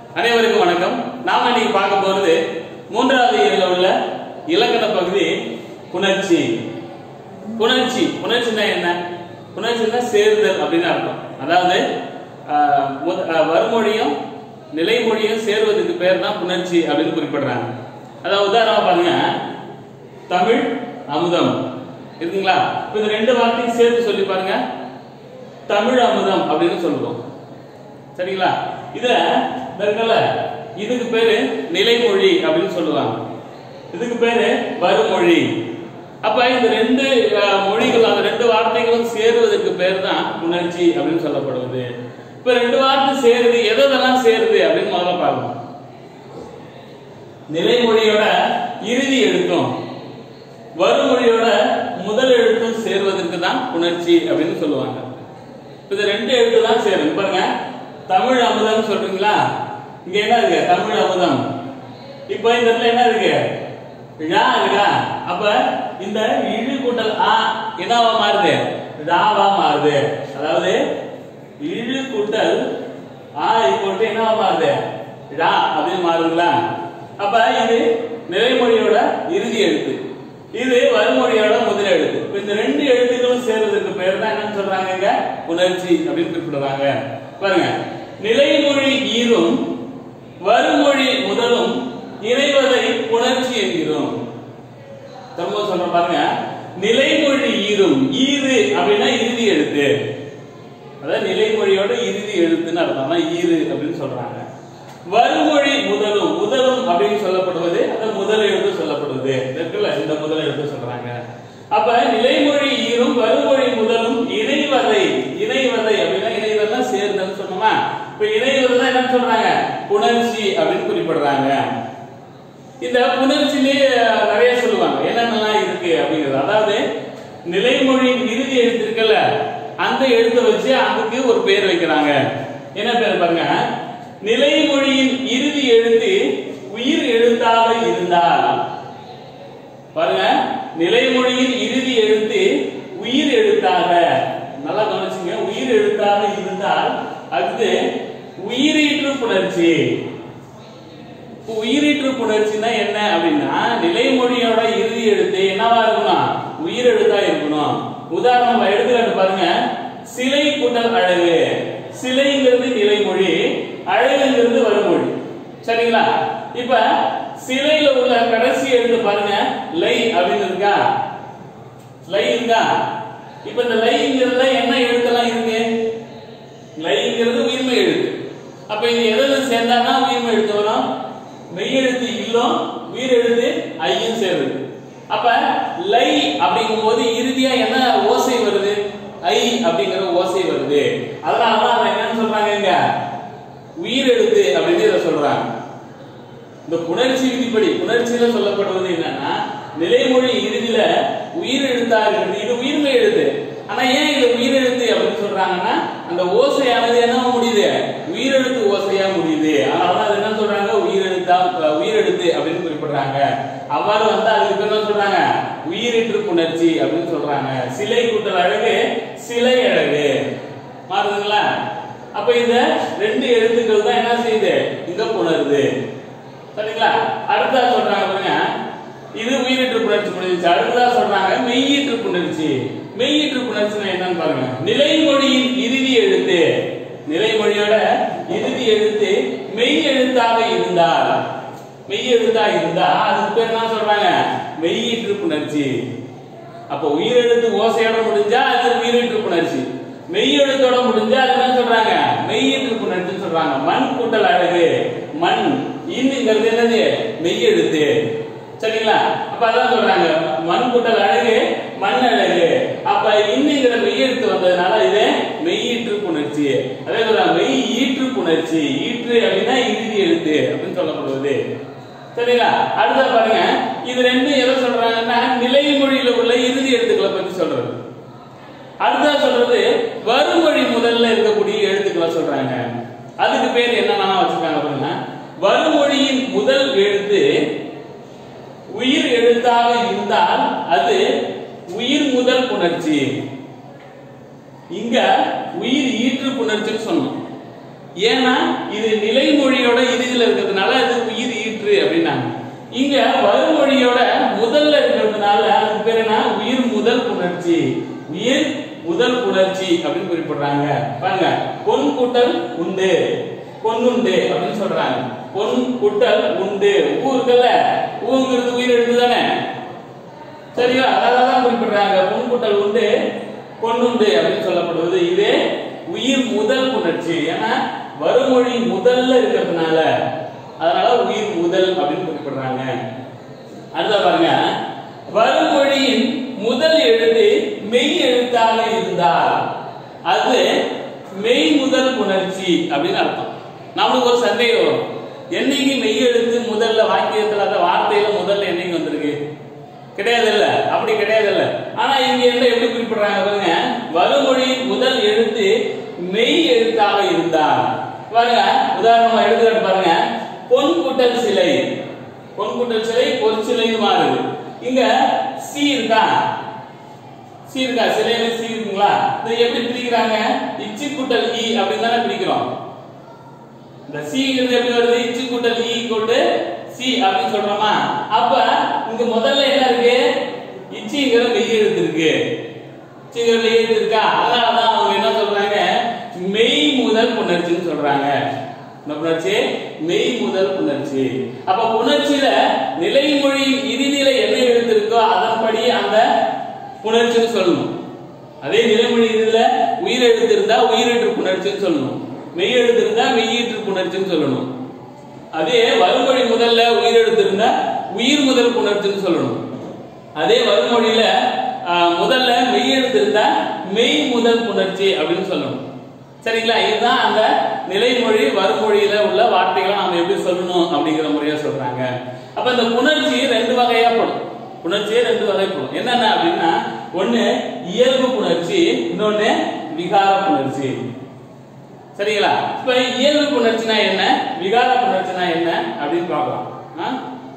அனைவருக்கும் வணக்கம். நாம இன்னைக்கு பார்க்க போறது மூன்றாவது இயல்ல உள்ள இலக்கண பகுதி புணர்ச்சி. புணர்ச்சினா என்ன? புணர்ச்சினா சேர்தல் அப்படின்னு அர்த்தம். அதாவது வறுமொழியும் நிலைமொழியும் சேர்வதற்கு பேர் தான் புணர்ச்சி அப்படின்னு குறிப்பிடுறாங்க. அதாவது உதாரணமா பாருங்க, தமிழ் அமுதம் இருக்குங்களா? இந்த ரெண்டு வார்த்தையும் சேர்த்து சொல்லி பாருங்க, தமிழ் அமுதம் அப்படின்னு சொல்லுவோம். சரிங்களா? இதுக்கு பேரு நிலைமொழி அப்படின்னு சொல்லுவாங்க, இதுக்கு பேரு வறுமொழி. அப்ப இந்த ரெண்டு மொழிகள், அந்த ரெண்டு வார்த்தைகளும் சேருவதற்கு பேர் தான் புணர்ச்சி அப்படின்னு சொல்லப்படுவது. இப்ப ரெண்டு வார்த்தை சேருது, எதெல்லாம் சேருது அப்படின்னு முதல்ல பார்க்கணும். நிலைமொழியோட இறுதி எழுத்தும் வறுமொழியோட முதல் எழுத்தும் சேர்வதற்கு தான் புணர்ச்சி அப்படின்னு சொல்லுவாங்க. இந்த ரெண்டு எழுத்து தான் சேரும். பாருங்க, தமிழ் அமுதம் சொல்றீங்களா? இங்க என்ன இருக்கு? தமிழ் அமுதம். இப்ப இந்த இடத்துல என்ன இருக்கு? ழா இருக்கா? அப்ப இந்த இழு கூட்டல் ஆ என்னவா மாறுது? ராவா மாறுது. அதாவது இழு கூட்டல் ஆ இப்போட்டு என்னவா மாறுது? ழா அப்படின்னு மாறுதுங்களா? அப்ப இது நிலைமொழியோட இறுதி எழுத்து, இது வறுமொழியோட முதல் எழுத்து. இந்த ரெண்டு எழுத்துக்களும் சேர்வதற்கு பேர் தான் என்னன்னு சொல்றாங்க? இங்க புணர்ச்சி அப்படின்னு குறிப்பிடுறாங்க. பாருங்க, நிலைமொழி ஈரும் வறுமொழி முதலும் இணைவதை புணர்ச்சி என்கிறோம். திரும்ப சொல்ற பாருங்க, நிலைமொழி ஈரும், ஈரு அப்படின்னா இறுதி எழுத்து, அதாவது நிலைமொழியோட இறுதி எழுத்துன்னு அர்த்தம் தான் ஈரு அப்படின்னு சொல்றாங்க. வறுமொழி முதலும், முதலும் அப்படின்னு சொல்லப்படுவது அந்த முதல் எழுத்து சொல்லப்படுவது, இந்த முதல் எழுத்து சொல்றாங்க. அப்ப நிலைமொழி ஈரும் வறுமொழி முதலும் இணைவதை, இணைவதை அப்படின்னா இணைவதை சேர்ந்தன்னு சொன்னோமா? இப்ப இணைவதை என்ன சொல்றாங்க? புணர்ச்சி அப்படின்னு குறிப்பிடுறாங்க. இந்த புணர்ச்சியிலேயே நிறைய சொல்லுவாங்க, என்னென்னலாம் இருக்கு அப்படிங்கிறது. அதாவது நிலைமொழியின் இறுதி எழுத்து இருக்குல்ல, அந்த எழுத்தை வச்சு அதுக்கு ஒரு பேர் வைக்கிறாங்க. என்ன பேர் பாருங்க, நிலைமொழியின் இறுதி எழுத்து உயிர் எழுத்தாக இருந்தால், பாருங்க, நிலைமொழியின் இறுதி எழுத்து உயிர் எழுத்தாக, நல்லா கவனிச்சுங்க, உயிர் எழுத்தாக இருந்தால் அது உயிரீற்று புணர்ச்சி. உயிரீற்று புணர்ச்சினா என்ன அப்படின்னா, நிலைமொழியோட இறுதி எழுத்து என்னவா இருக்கணும்? உயிர் எழுத்தா இருக்கணும். உதாரணமா எடுத்துக்காட்டு பாருங்க, சிலை கூட்டல் அழகு. சிலைங்கிறது நிலைமொழி, அழகுங்கிறது வறுமொழி. சரிங்களா? இப்ப சிலையில உள்ள கடைசி எழுத்து பாருங்க, லை அப்படின்னு இருக்கா? லை இருக்கா? இப்ப இந்த லைங்கிறதுல என்ன எழுத்தெல்லாம் இருக்கு? லைங்கிறது உயிர்மை எழுத்து. அப்ப இது எதெல்லாம் சேர்ந்தாதான் உயிர்மை எழுத்து வரும்? மெய் எழுத்து இல்லம், உயிர் எழுத்து ஐயும் சேருது. அப்ப லை அப்படிங்கும் போது இறுதியா என்ன ஓசை வருது? ஐ அப்படிங்கிற ஓசை வருது. அதனாலதான் என்னன்னு சொல்றாங்க, இங்க உயிர் எழுத்து அப்படின்னு இதை சொல்றாங்க. இந்த புணர்ச்சி விதிப்படி, புணர்ச்சியில சொல்லப்படுவது என்னன்னா, நிலைமொழி இறுதியில உயிர் எழுத்தா இருக்கு, இது உயிர்மை எழுத்து. ஆனா ஏன் இது உயிர் எழுத்து அப்படின்னு சொல்றாங்கன்னா, அந்த ஓசையானது என்ன முடியுது? உயிரெழுத்து ஓசையா முடியுது. அதனால அது என்ன சொல்றாங்க? உயிரெழுத்து அப்படின்னு குறிப்பிடுறாங்க. அவ்வாறு வந்து அதுக்கு பேர் என்ன சொல்றாங்க? உயிரீற்று புணர்ச்சி அப்படின்னு சொல்றாங்க. சிலை கூட்டல் அழகு, சிலை அழகு மாறுதுங்களா? அப்ப இந்த ரெண்டு எழுத்துக்கள் தான் என்ன செய்யுது? இங்க புணருது. சரிங்களா? அடுத்தா சொல்றாங்க பாருங்க, இது உயிரீற்று புணர்ச்சி முடிஞ்சிச்சு. அடுத்ததா சொல்றாங்க மெய்யீற்று புணர்ச்சி. மெய்யீற்று புணர்ச்சினா என்னன்னு பாருங்க, நிலைமொழியின் இறுதி எழுத்து, நிலைமொழியோட இறுதி எழுத்து மெய் எழுத்தாக இருந்தால், மெய் எழுத்தா இருந்தா அதுக்கு பேர் என்ன சொல்றாங்க? மெய்யீற்று புணர்ச்சி. அப்ப உயிரெழுத்து ஓசையோட முடிஞ்சா அது உயிரீற்று புணர்ச்சி, மெய் எழுத்தோட முடிஞ்சா அது என்ன சொல்றாங்க? மெய்யீற்று புணர்ச்சின்னு சொல்றாங்க. மண் கூட்டல் அழகு, மண் இன்னுங்கிறது என்னது? மெய் எழுத்து. சரிங்களா? அப்ப அதான் சொல்றாங்க, மண் கூட்டல் அழகு, மண் அழகு. அப்ப இன்னுங்கிற மெய் எழுத்து வந்ததுனால இது மெய்யீற்று புணர்ச்சி. அதே சொல்றாங்க மெய் ஈற்று புணர்ச்சி. ஈற்று அப்படின்னா இறுதி எழுத்து அப்படின்னு சொல்லப்படுவது. சரிங்களா? அடுத்த பாருங்க, இது ரெண்டு எதை சொல்றாங்கன்னா, நிலைமொழியில உள்ள இறுதி எழுத்துக்களை பத்தி சொல்றது. அடுத்த சொல்றது வறுமொழி முதல்ல இருக்கக்கூடிய எழுத்துக்களை சொல்றாங்க. அதுக்கு பேர் என்னன்னா வச்சிருக்காங்க பாருங்க, வறுமொழியின் முதல் எழுத்து உயிர் எழுத்தாக இருந்தால் அது உயிர் முதல் புணர்ச்சி. இங்க உயிர் ஈற்று புணர்ச்சின்னு சொன்னோம். ஏன்னா இது நிலைமொழியோட இறுதியில் இருக்கிறதுனால அது உயிர் ஈற்று அப்படின்னாங்க. இங்க வருமொழியோட முதல்ல இருக்கிறதுனால அதுக்கு பேர் என்ன? உயிர் முதல் புணர்ச்சி. உயிர் முதல் புணர்ச்சி அப்படின்னு குறிப்பிடுறாங்க. பாருங்க, பொன் கூட்டல் உண்டு, பொன்னுண்டு அப்படின்னு சொல்றாங்க. பொன் கூட்டல் உண்டு, ஊ இருக்குல்ல, ஊங்கிறது உயிர் எழுத்து தானே, சரியா? அதான் குறிப்பிடுறாங்க. பொன் கூட்டல் உண்டு, பொன்னுண்டு அப்படின்னு சொல்லப்படுவது இது உயிர் முதல் புணர்ச்சி. ஏன்னா வருமொழி முதல்ல இருக்கிறதுனால அதனால உயிர் முதல் அப்படின்னு குறிப்பிடுறாங்க. அடுத்த பாருங்க, வருமொழியின் முதல் எழுத்து மெய் எழுத்தாக இருந்தால் அது மெய் முதல் புணர்ச்சி அப்படின்னு அர்த்தம். நம்மளுக்கு ஒரு சந்தேகம் வரும், என்னைக்கு மெய் எழுத்து முதல்ல வாக்கியத்துல அந்த வார்த்தையில முதல்ல என்னைக்கு வந்திருக்கு? கிடையாது இல்ல, அப்படி கிடையாது இல்ல. ஆனா இங்க என்ன எப்படி குறிப்பிடுறாங்க பாருங்க, வருமொழியின் முதல் எழுத்து மெய் எழுத்தாக இருந்தால். பாருங்க, உதாரணமா எழுதுறது பாருங்க, பொன் கூட்டல் சிலை, பொன் கூட்டல் சிலை பொற்சிலைன்னு மாறுது. இங்க சி இருக்கா, சி இருக்கா, சிலையில சி இருக்குங்களா? இதை எப்படி பிரிக்கிறாங்க? இச்சி கூட்டல் இ அப்படின்னு தானே பிரிக்கிறோம். இந்த சிங்கிறது எப்படி வருது? இச்சி கூட்டல் இ கூட்டு சி அப்படின்னு சொல்றோமா? அப்ப இங்க முதல்ல என்ன இருக்கு? இச்சிங்கிற மெய் எழுத்து இருக்கு, இச்சிங்கிற மெய் எழுத்து இருக்கா? அதனாலதான் அவங்க என்ன சொல்றாங்க? மெய் முதல் புணர்ச்சின்னு சொல்றாங்க. இந்த புணர்ச்சி மெய் முதல் புணர்ச்சி. அப்ப புணர்ச்சியில நிலைமொழியின் இறுதியில என்ன எழுத்து இருக்கோ அதன்படி அந்த புணர்ச்சின்னு சொல்லணும். அதே நிலைமொழி இறுதியில உயிர் எழுத்து இருந்தா உயிரீற்று புணர்ச்சின்னு சொல்லணும், மெய் எழுத்து இருந்தா மெய்யீற்று புணர்ச்சின்னு சொல்லணும். அதே வருமொழி முதல்ல உயிர் எழுத்து இருந்தா உயிர் முதல் புணர்ச்சின்னு சொல்லணும். அதே வருமொழியில முதல்ல மெய் எழுத்து இருந்தா மெய் முதல் புணர்ச்சி அப்படின்னு சொல்லணும். சரிங்களா? இதுதான் அந்த நிலைமொழி வருமொழியில உள்ள வார்த்தைகளை நாம எப்படி சொல்லணும் அப்படிங்கிற முறையா சொல்றாங்க. அப்ப இந்த புணர்ச்சி ரெண்டு வகையா படும், புணர்ச்சியே ரெண்டு வகைப்படும். என்னென்ன அப்படின்னா, ஒண்ணு இயல்பு புணர்ச்சி, இன்னொன்னு விகார புணர்ச்சி. சரிங்களா? இப்ப இயல்பு புணர்ச்சினா என்ன, விகார புணர்ச்சினா என்ன அப்படின்னு பார்க்கலாம்.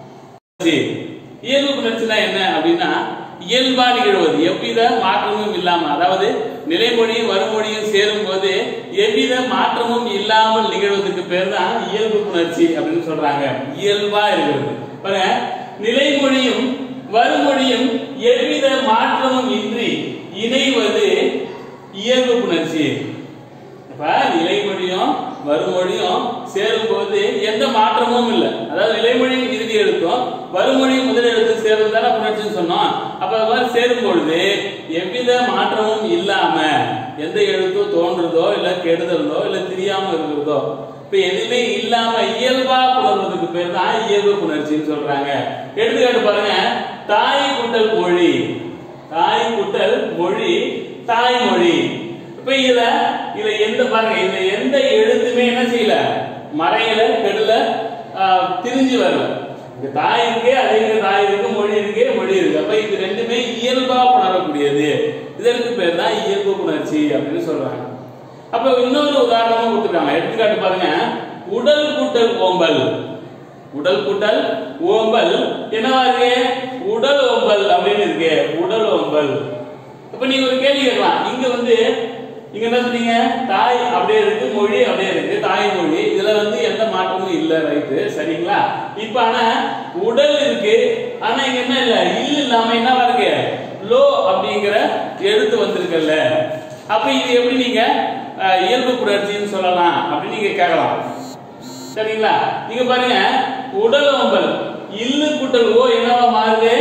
இயல்பு புணர்ச்சினா என்ன அப்படின்னா, இயல்பா நிகழ்வது, எவ்வித மாற்றமும் இல்லாம, அதாவது நிலைமொழியும் வருமொழியும் சேரும் போது எவ்வித மாற்றமும் இல்லாமல் நிகழ்வதற்கு பேர் தான் இயல்பு புணர்ச்சி அப்படின்னு சொல்றாங்க. இயல்பா இருக்கிறது பாருங்க, நிலைமொழியும் வருமொழியும் எவ்வித மாற்றமும் இன்றி இணைவது இயல்பு புணர்ச்சி. இப்ப நிலைமொழியும் வருமொழியும் சேரும் போது எந்த மாற்றமும் இல்லை, அதாவது நிலைமொழியின் இறுதி எழுத்தும் வருமொழியும் முதல் எழுத்து சேரும் தானே புணர்ச்சின்னு சொன்னோம். அப்ப அது மாதிரி சேரும் பொழுது எவ்வித மாற்றமும் இல்லாம எந்த எழுத்தோ தோன்றதோ இல்ல கெடுதலோ இல்ல தெரியாம இருக்கிறதோ, இப்ப எதுவுமே இல்லாம இயல்பா புணர்வதற்கு பேர் தான் இயல்பு புணர்ச்சின்னு சொல்றாங்க. எடுத்துக்காட்டு பாருங்க, தாய் கூட்டல் மொழி, தாய் கூட்டல் மொழி, தாய்மொழி. இப்ப இதுல எந்த பாருங்க, இதுல எந்த எழுத்துமே என்ன செய்யல, மறையல, கெடல, திரிஞ்சு வரல. தாய் இருக்கு, அதே தாய் இருக்கு, மொழி இருக்கு, மொழி இருக்கு. அப்ப இது ரெண்டுமே இயல்பா புணரக்கூடியது, இதற்கு பேர் தான் இயல்பு புணர்ச்சி அப்படின்னு சொல்றாங்க. அப்ப இன்னொரு உதாரணமா கொடுத்துருக்காங்க. எடுத்துக்காட்டு பாருங்க, உடல் கூட்டல் ஓம்பல், உடல் கூட்டல் ஓம்பல் என்னவா இருக்கு? உடல் ஓம்பல் அப்படின்னு இருக்கு, உடல் ஓம்பல். இப்ப நீங்க ஒரு கேள்வி கேட்கலாம், இங்க என்ன சொன்னீங்க? தாய் அப்படியே இருக்கு, மொழி அப்படியே இருக்கு, தாய்மொழி, இதுல எந்த மாற்றமும் இல்ல, ரைட்டு, சரிங்களா? இப்ப ஆனா உடல் இருக்கு, ஆனா இங்க என்ன இல்ல, இல்ல இல்லாம என்னவா இருக்கு? லோ அப்படிங்கிற எழுத்து வந்திருக்குல்ல. அப்ப இது எப்படி நீங்க இயல்பு புணர்ச்சின்னு சொல்லலாம் அப்படின்னு நீங்க கேட்கலாம். சரிங்களா? நீங்க பாருங்க, உடல் ஓம்பல் இல்லு கூட்டல் ஓ என்னவா மாறுது?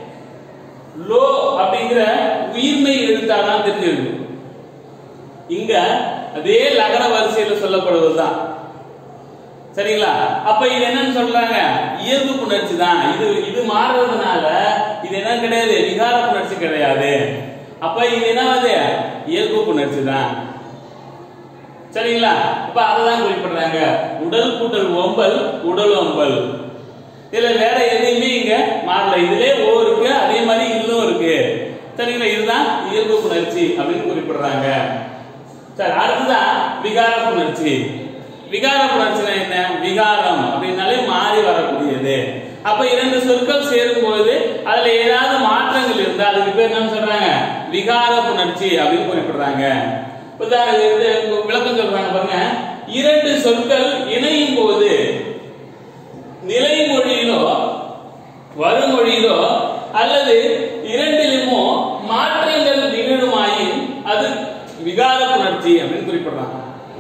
லோ அப்படிங்கிற உயிர்மை எழுத்தாதான் தெரிஞ்சிருக்கு. இங்க அதே லகர வரிசையில் சொல்லப்படுவதுதான். சரிங்களா? அப்ப இது என்னன்னு சொல்றாங்க? இயல்பு புணர்ச்சி தான். இது மாறுறதுனால இது என்ன கிடையாது, விகார புணர்ச்சி கிடையாது. அப்ப இது என்னது? இயல்பு புணர்ச்சி தான். சரிங்களா? அப்ப அததான் குறிப்பிடுறாங்க, உடல் கூட்டல் ஓம்பல், உடல் ஓம்பல். இதுல வேற எதையுமே இங்க மாறல, இதுல ஓ இருக்கு, அதே மாதிரி இல்லும் இருக்கு. சரிங்களா? இதுதான் இயல்பு புணர்ச்சி அப்படின்னு குறிப்பிடுறாங்க. சரி, அடுத்ததான் விகார புணர்ச்சி. விகார புணர்ச்சினா என்ன? விகாரம் அப்படின்னாலே மாறி வரக்கூடியது. அப்ப இரண்டு சொற்கள் சேரும் போது அதுல ஏதாவது மாற்றங்கள் இருந்தா அதுக்கு பேர் என்ன சொல்றாங்க? விகார புணர்ச்சி அப்படின்னு குறிப்பிடுறாங்க. விளக்கம் சொல்றாங்க பாருங்க, இரண்டு சொற்கள் இணையும் போது நிலைமொழியிலோ வருமொழியிலோ அல்லது இரண்டிலுமோ மாற்றங்கள் நிகழுமாயின் அது விகார புணர்ச்சி அப்படின்னு குறிப்பிடுறாங்க.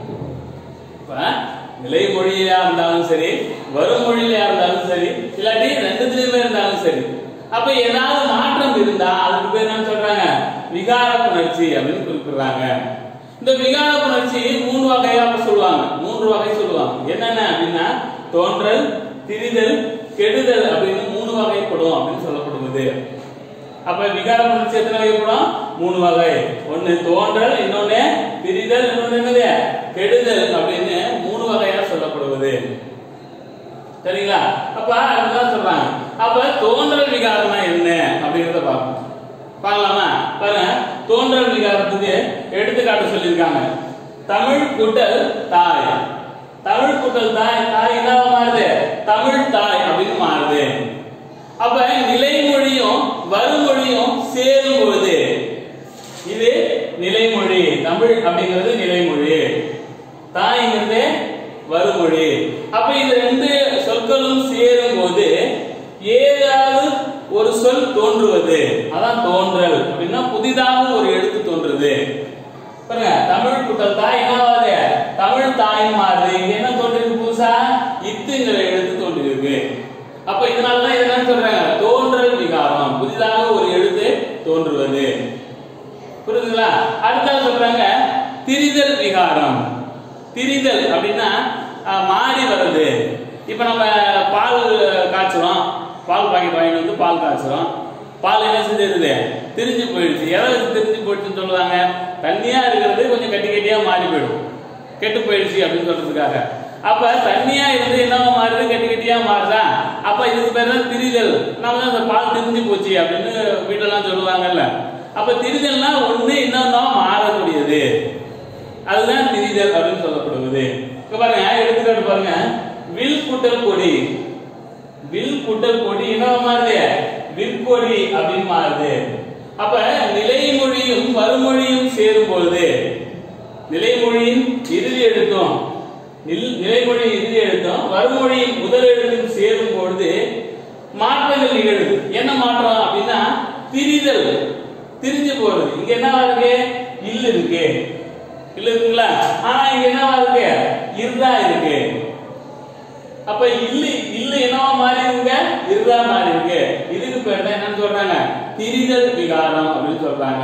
நிலைமொழியா இருந்தாலும் சரி, வருமொழியில இருந்தாலும் சரி, இல்லாட்டி ரெண்டுத்திலுமே இருந்தாலும் சரி, அப்ப ஏதாவது மாற்றம் இருந்தா அதுக்கு பேர் என்ன சொல்றாங்க? விகார புணர்ச்சி அப்படின்னு குறிப்பிடுறாங்க. இந்த விகார புணர்ச்சி 3 வகையாக சொல்லுவாங்க. 3 வகை சொல்லுவாங்க. என்னென்ன அப்படின்னா தோன்றல், திரிதல், கெடுதல் அப்படின்னு 3 வகைப்படும் அப்படின்னு சொல்லப்படுவது. அப்ப விகார புணர்ச்சி எத்தனை வகைப்படும்? 3 வகை. ஒன்னு தோன்றல், இன்னொன்னு திரிதல், இன்னொன்னு என்னது கெடுதல் அப்படின்னு 3 வகையா சொல்லப்படுவது. சரிங்களா? அப்ப அதுதான் சொல்றாங்க. அப்ப தோன்றல் விகாரம்னா என்ன அப்படிங்கறத பார்ப்போம். பார்க்கலாமா? பாருங்க, தோன்றல் விகாரத்துக்கு எடுத்துக்காட்டு சொல்லியிருக்காங்க. தமிழ் கூட்டல் தாய். தமிழ் கூட்டல் தாய், தாய் என்னவா மாறுது? தமிழ் தாய் அப்படின்னு மாறுது. அப்ப நிலைமொழியும் வருமொழியும் சேரும் பொழுது இது நிலைமொழி. தமிழ் அப்படிங்கிறது நிலைமொழி, தாய்ங்கிறது வருமொழி. அப்ப இந்த 2 சொற்களும் சேரும் போது ஏதாவது ஒரு சொல் தோன்றுவது, அதான் தோன்றல். அப்படின்னா புதிதாக ஒரு எழுத்து தோன்றுது. பாருங்க, தமிழ் கூட்டல் தாய் என்னவாது? தமிழ் தாய் மாறுது. இங்க என்ன தோன்றிருக்கு? புதுசா இத்துங்கிற எழுத்து தோன்றிருக்கு. அப்ப இதனாலதான் என்ன சொல்றாங்க? தோன்றல் விகாரம், புதிதாக ஒரு எழுத்து தோன்றுவது. புரியுதுங்களா? அடுத்தது சொல்றாங்க திரிதல் விகாரம். திரிதல் அப்படின்னா மாறி வருது. இப்ப நம்ம பால் காய்ச்சுறோம், பால் பாக்கெட் வாங்கிட்டு வந்து பால் காய்ச்சுறோம். பால் என்ன செஞ்சிருது? திரிஞ்சு போயிடுச்சு. எதாவது திரிஞ்சு போயிடுச்சுன்னு சொல்லுவாங்க? தண்ணியா இருக்கிறது கொஞ்சம் கட்டி கட்டியா மாறி போயிடும், கெட்டு போயிடுச்சு அப்படின்னு சொல்றதுக்காக. அப்ப தண்ணியா இருந்து என்னவா மாறுது? கட்டி கட்டியா மாறுதா? அப்ப இதுக்கு பேர் தான் திரிதல். நம்ம அந்த பால் திரிஞ்சு போச்சு அப்படின்னு வீட்டெல்லாம் சொல்லுவாங்கல்ல. அப்ப திரிதல்னா ஒண்ணு இன்னொன்னா மாறக்கூடியது, அதுதான் திரிதல் அப்படின்னு சொல்லப்படுவது. இப்ப பாருங்க, எடுத்துக்காட்டு பாருங்க. வில் கூட்டல் கொடி. வில் கூட்டல் கொடி என்னவா மாறுது? விற்கொடி அப்படின்னு மாறுது. அப்ப நிலைமொழியும் வருமொழியும் சேரும் பொழுது நிலைமொழியின் இறுதி எழுத்தும் நிலைமொழியின் இறுதி எழுத்தும் வருமொழியின் முதல் எழுத்தும் சேரும் பொழுது மாற்றங்கள் நிகழுது. என்ன மாற்றம் அப்படின்னா திரிதல், திரிஞ்சு போறது. இங்க என்னவா இருக்கு? இல்லு இருக்கு, இல்ல இருக்குங்களா? ஆனா இங்க என்னவா இருக்கு? இருதா இருக்கு. அப்ப இல்லு இல்லு என்னவா மாறி இருக்கு? இருதா மாறி இருக்கு. இதுக்கு பேர் தான் என்னன்னு சொல்றாங்க? திரிதல் விகாரம் அப்படின்னு சொல்றாங்க.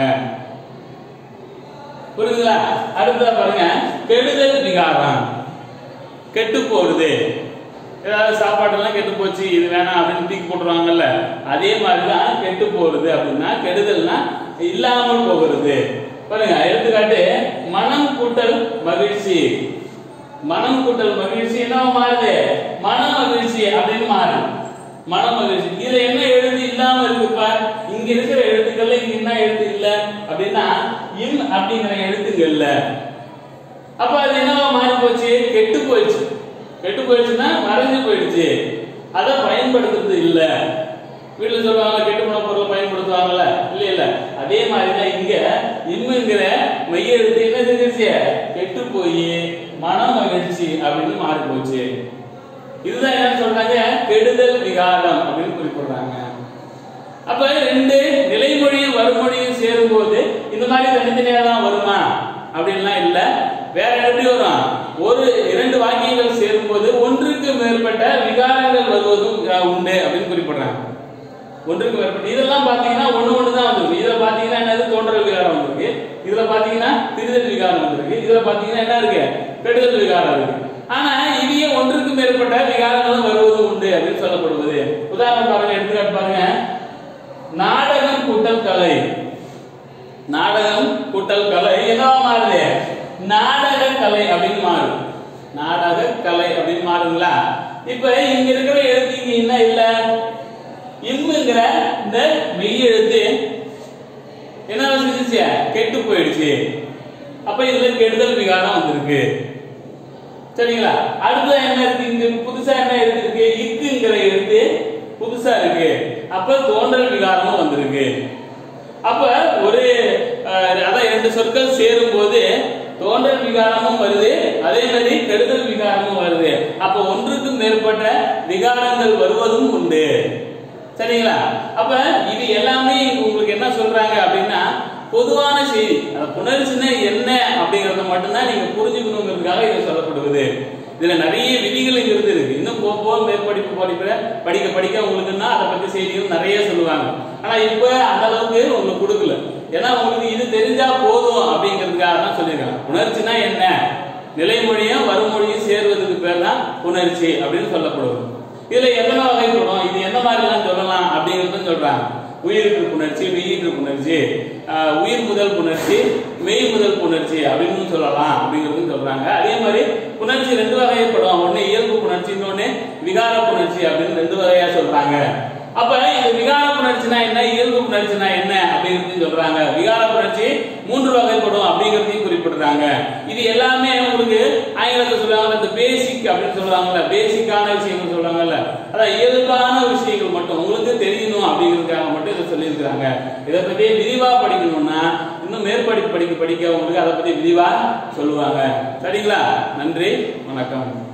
புரியுதுங்களா? அடுத்ததா பாருங்க, கெடுதல் விகாரம். கெட்டு போறது. ஏதாவது சாப்பாடு எல்லாம் கெட்டு போச்சு, இது வேணாம் அப்படின்னு தூக்கி போட்டுருவாங்கல்ல, அதே மாதிரிதான் கெட்டு போறது. அப்படின்னா கெடுதல்னா இல்லாமல் போகிறது. பாருங்க, எடுத்துக்காட்டு மனம் கூட்டல் மகிழ்ச்சி. மனம் கூட்டல் மகிழ்ச்சி என்னவா மாறுது? மன மகிழ்ச்சி அப்படின்னு மாறுது. மன மகிழ்ச்சி. இதுல என்ன எழுத்து இல்லாம இருக்குப்பா? இங்க இருக்கிற எழுத்துக்கள்ல இங்க என்ன எழுத்து இல்ல அப்படின்னா இம் அப்படிங்கிற எழுத்துங்க இல்ல. அப்ப அது என்னவா மாறி போச்சு? கெட்டு போயிடுச்சு. கெட்டு போயிடுச்சுன்னா மறைஞ்சு போயிடுச்சு, அத பயன்படுத்துறது இல்ல. வீட்டுல சொல்லுவாங்க கெட்டு போன பொருளை பயன்படுத்துவாங்கல்ல, இல்ல இல்ல. அதே மாதிரிதான் இங்க இம்முங்கிற மெய் எழுத்து என்ன செஞ்சிருச்சு? கெட்டு போய் மன மகிழ்ச்சி அப்படின்னு மாறி போச்சு. இதுதான் என்ன சொல்றாங்க? கெடுதல் விகாரம் அப்படின்னு குறிப்பிடுறாங்க. அப்ப 2 நிலைமொழியும் வருமொழியும் சேரும் போது இந்த மாதிரி தனித்தனியா தான் வருமா அப்படின்லாம் இல்ல. வேற எப்படி வரும்? ஒரு 2 வாக்கியங்கள் சேரும் போது ஒன்றுக்கு மேற்பட்ட விகாரங்கள் வருவதும் உண்டு அப்படின்னு குறிப்பிடுறாங்க. ஒன்றுக்கு மேற்பட்ட. இதெல்லாம் பாத்தீங்கன்னா ஒண்ணு தான் வந்திருக்கு. இதுல பாத்தீங்கன்னா என்னது? தோன்றல் விகாரம் வந்திருக்கு. இதுல பாத்தீங்கன்னா திரிதல் விகாரம் வந்திருக்கு. இதுல பாத்தீங்கன்னா என்ன இருக்கு? கெடுதல் விகாரம் இருக்கு. ஆனா இவையே ஒன்றுக்கு மேற்பட்ட விகாரங்களும் வருவது உண்டு அப்படின்னு சொல்லப்படுவது. உதாரணம் பாருங்க, எடுத்துக்காட்டு பாருங்க. நாடகம் கூட்டல் கலை. நாடகம் கூட்டல் கலை என்னவா மாறுது? நாடக கலை அப்படின்னு மாறுது. நாடக கலை அப்படின்னு மாறுங்களா? இப்ப இங்க இருக்கிற எழுத்து இங்க என்ன இல்ல? இம்முங்கிற இந்த மெய் எழுத்து என்ன செஞ்சிச்சு? கெட்டு போயிடுச்சு. அப்ப இதுல கெடுதல் விகாரம் வந்திருக்கு. சரிங்களா? அடுத்து என்ன இருக்கு? இங்க புதுசா என்ன இருக்கு? இக்குங்கிற எழுத்து புதுசா இருக்கு. அப்ப தோன்றல் விகாரமும் வந்திருக்கு. அப்ப ஒரு அதான் 2 சொற்கள் சேரும் போது தோன்றல் விகாரமும் வருது, அதே மாதிரி மேற்பட்ட விகாரங்கள் வருவதும் உண்டு. சரிங்களா? அப்ப இது எல்லாமே உங்களுக்கு என்ன சொல்றாங்க அப்படின்னா பொதுவான செய்தி. புணர்ச்சினா என்ன அப்படிங்கறத மட்டும்தான் நீங்க புரிஞ்சுக்கணுங்கிறதுக்காக இது சொல்லப்படுவது. இதுல நிறைய விதிகள் இருக்கு. இன்னும் போக மேற்படிப்பு படிக்க உங்களுக்கு அதை பத்தி செய்திகள் நிறைய சொல்லுவாங்க. ஆனா இப்ப அந்த அளவுக்கு உங்களுக்கு கொடுக்கல. ஏன்னா உங்களுக்கு இது தெரிஞ்சா போதும் அப்படிங்கிறதுக்காக தான் சொல்லியிருக்காங்க. புணர்ச்சினா என்ன, நிலைமொழியும் வருமொழியும் சேர்வதற்கு பேர் தான் புணர்ச்சி அப்படின்னு சொல்லப்படுவது. இதுல எத்தனை வகைப்படும், இது எந்த மாதிரி எல்லாம் சொல்லலாம் அப்படிங்கறதும் சொல்றாங்க. உயிருக்கு புணர்ச்சி, மெய்யீற்று புணர்ச்சி, உயிர் முதல் புணர்ச்சி, மெய் முதல் புணர்ச்சி அப்படின்னு சொல்லலாம் அப்படிங்கிறது சொல்றாங்க. அதே மாதிரி புணர்ச்சி ரெண்டு வகைப்படும். ஒன்னு இயல்பு புணர்ச்சி, இன்னொன்னு விகார புணர்ச்சி அப்படின்னு ரெண்டு வகையா சொல்றாங்க. அப்ப இந்த விகார புணர்ச்சினா என்ன, இயல்பு புணர்ச்சினா என்ன அப்படிங்கிறது சொல்றாங்க. விகார புணர்ச்சி மூன்று வகைப்படும் அப்படிங்கிறதையும் குறிப்பிடுறாங்க. இது எல்லாமே உங்களுக்கு ஆங்கிலத்தில் சொல்லுவாங்க இந்த பேசிக் அப்படின்னு சொல்லுவாங்கல்ல, பேசிக்கான விஷயங்கள் சொல்றாங்கல்ல, அதான் இயல்பான விஷயங்கள் மட்டும் உங்களுக்கு தெரியணும் அப்படிங்கிறதுக்காக மட்டும் இதை சொல்லியிருக்கிறாங்க. இதை பத்தி விரிவா படிக்கணும்னா இன்னும் மேற்படிப்பு படிக்க உங்களுக்கு அதை பத்தி விரிவா சொல்லுவாங்க. சரிங்களா? நன்றி, வணக்கம்.